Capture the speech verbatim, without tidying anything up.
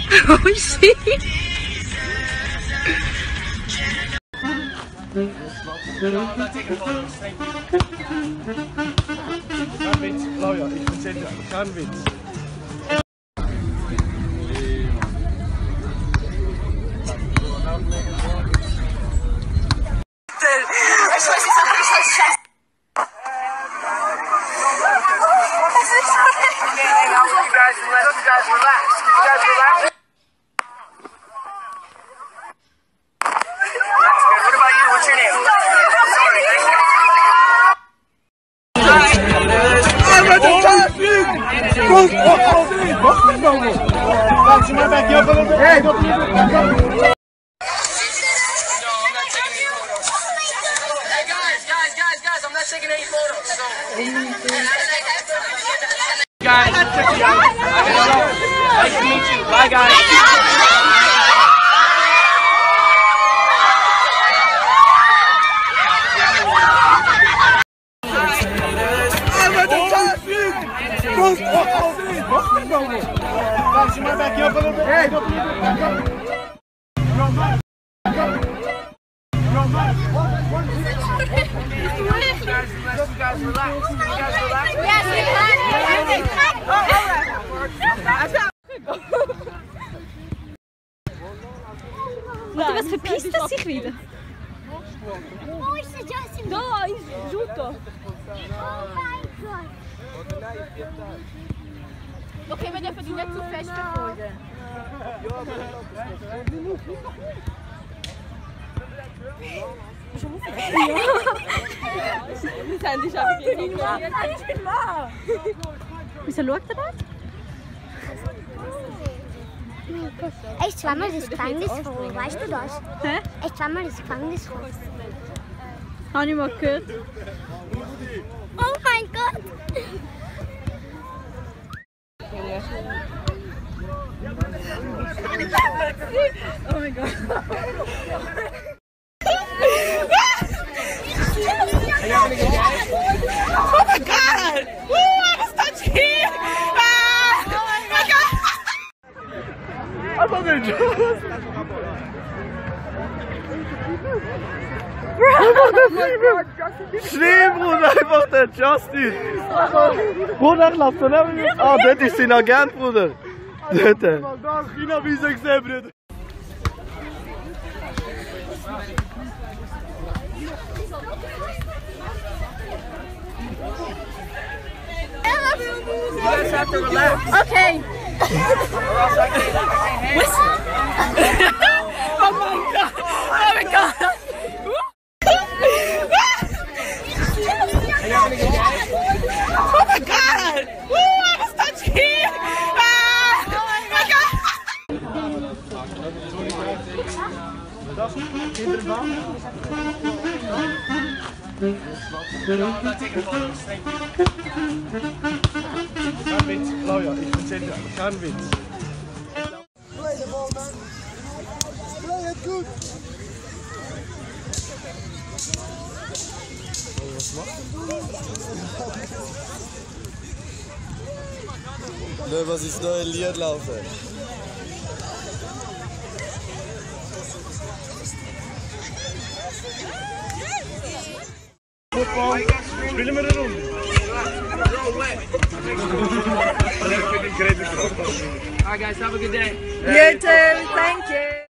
Wo ist sie? Kein Witz, Claudia, ich erzähl dir, kein Witz. Guys, nice to meet you. Bye, guys. Warte, was verpisst er sich wieder? Wo ist der Justin? Da, ist Juto. Oh mein Gott. Okay, wir dürfen die nicht zu fest verfolgen. Wir sind dich aber gegen ihn. Wieso schaut er das? Ich zweimal das Gefängnis vor, weißt du das? Hä? Ich zweimal das Gefängnis vor. Habe ich mal gehört. Oh mein Gott! Oh mein Gott. Oh my God! Woo, I was touching him! Ah! Oh my God! Einfach nicht. Schlimm, Bruder, einfach der Justin. Bruder, lass den nicht. Ah, dort ist sein Agent, Bruder. Dort. Da ist China-Wiese gesehen, Bruder. You guys have to relax. Okay. Oh my God! Oh my God! Oh my God! Woo, I was touching him! Ah! Oh my God! Kein Witz, Claudia, ich erzähl dir, kein Witz. Gut. Was macht du? Was ist neue Lied laufen? Football. Spielen wir eine Runde? Alright guys, have a good day. You too, thank you.